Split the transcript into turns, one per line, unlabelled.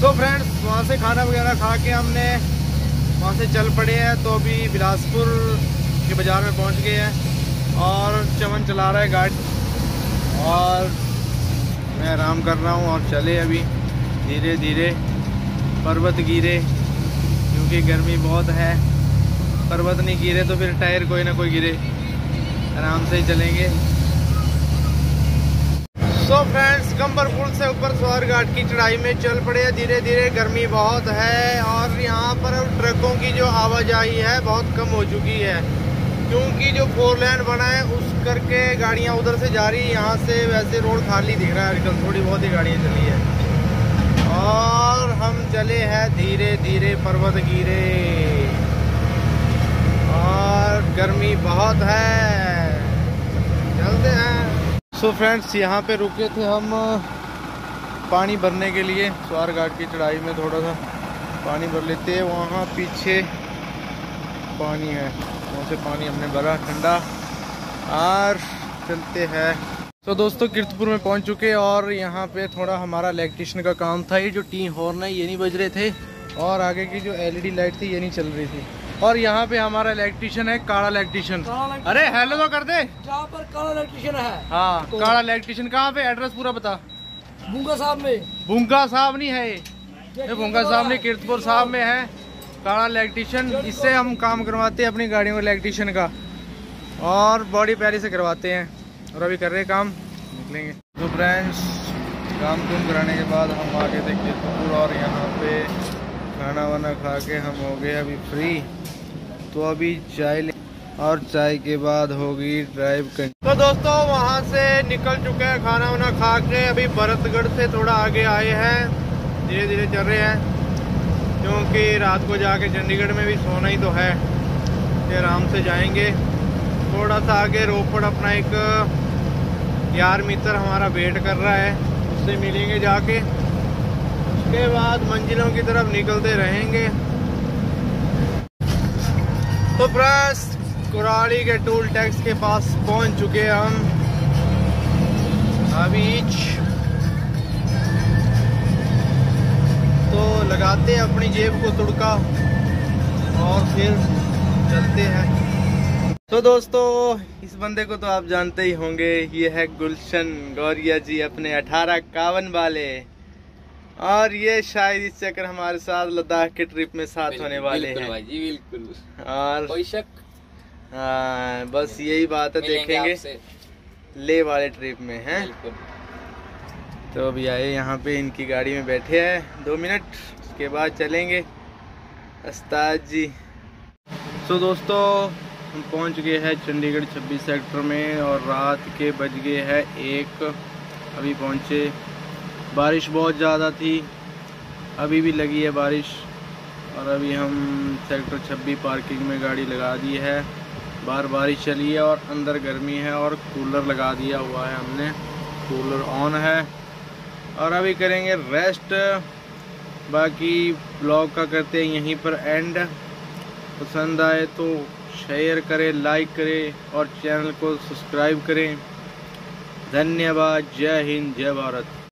तो फ्रेंड्स वहाँ से खाना वगैरह खा के हमने वहाँ से चल पड़े हैं। तो अभी बिलासपुर के बाज़ार में पहुँच गए हैं और चमन चला रहा है गाड़ी और मैं आराम कर रहा हूँ। और चले अभी धीरे धीरे, पर्वत गिरे क्योंकि गर्मी बहुत है। पर्वत नहीं गिरे तो फिर टायर कोई ना कोई गिरे, आराम से ही चलेंगे। सो फ्रेंड्स कंबर पुल से ऊपर स्वार घाट की चढ़ाई में चल पड़े हैं धीरे धीरे। गर्मी बहुत है और यहाँ पर ट्रकों की जो आवाजाही है बहुत कम हो चुकी है क्योंकि जो 4 लेन बना है उस करके गाड़ियाँ उधर से जा रही है। यहाँ से वैसे रोड खाली दिख रहा है आजकल, थोड़ी बहुत ही गाड़ियाँ चली है और हम चले हैं धीरे धीरे, पर्वत गिरे और गर्मी बहुत है, चलते हैं। सो फ्रेंड्स यहाँ पे रुके थे हम पानी भरने के लिए। स्वार घाट की चढ़ाई में थोड़ा सा पानी भर लेते हैं। वहाँ पीछे पानी है, वहाँ से पानी हमने भरा ठंडा और चलते हैं। तो दोस्तों कीर्तपुर में पहुंच चुके और यहाँ पे थोड़ा हमारा इलेक्ट्रिशियन का काम था। ये जो टी हॉर्न है ये नहीं बज रहे थे और आगे की जो एलईडी लाइट थी ये नहीं चल रही थी। और यहाँ पे हमारा इलेक्ट्रिशियन है, काला इलेक्ट्रिशियन। अरे हेलो तो कर दे।
जहाँ पर काला इलेक्ट्रिशियन है।
हाँ तो काला इलेक्ट्रिशियन कहाँ पे, एड्रेस पूरा बता।
बुंगा साहब में। बुंगा
साहब नहीं है ये बुंगा साहब नहीं, कीर्तपुर साहब में है काला इलेक्ट्रिशियन। इससे हम काम करवाते हैं अपनी गाड़ियों के इलेक्ट्रिशियन का और बॉडी पैरी से करवाते हैं और अभी कर रहे काम, निकलेंगे। तो फ्रेंड्स काम कराने के बाद हम आ गए थे कीर्तपुर और यहाँ पे खाना वाना खा के हम हो गए अभी फ्री। तो अभी चाय ले और चाय के बाद होगी ड्राइव करनी। तो दोस्तों वहाँ से निकल चुके हैं खाना वाना खा के। अभी भरतगढ़ से थोड़ा आगे आए हैं, धीरे धीरे चल रहे हैं क्योंकि रात को जाके चंडीगढ़ में भी सोना ही तो है, फिर आराम से जाएंगे। थोड़ा सा आगे रोपड़ अपना एक यार मित्र हमारा वेट कर रहा है, उससे मिलेंगे जाके, उसके बाद मंजिलों की तरफ निकलते रहेंगे। तो फ्रेंड्स कुराली के टोल टैक्स के पास पहुंच चुके हैं हम अभी। तो लगाते हैं अपनी जेब को तुड़का और फिर चलते हैं। तो दोस्तों इस बंदे को तो आप जानते ही होंगे, ये है गुलशन गौरिया जी, अपने 1851 वाले। और ये शायद इस चक्कर हमारे साथ लद्दाख के ट्रिप में साथ होने वाले हैं भाई जी। बिल्कुल और कोई शक, बस यही बात है, देखेंगे ले वाले ट्रिप में हैं। तो अभी आए यहाँ पे, इनकी गाड़ी में बैठे हैं 2 मिनट, उसके बाद चलेंगे उस्ताद जी। तो दोस्तों हम पहुँच गए हैं चंडीगढ़ 26 सेक्टर में और रात के बज गए हैं 1, अभी पहुँचे। बारिश बहुत ज़्यादा थी, अभी भी लगी है बारिश और अभी हम सेक्टर 26 पार्किंग में गाड़ी लगा दी है। बाहर बारिश चली है और अंदर गर्मी है और कूलर लगा दिया हुआ है हमने, कूलर ऑन है और अभी करेंगे रेस्ट। बाकी ब्लॉग का करते हैं यहीं पर एंड। पसंद आए तो शेयर करें, लाइक करें और चैनल को सब्सक्राइब करें। धन्यवाद। जय हिंद, जय भारत।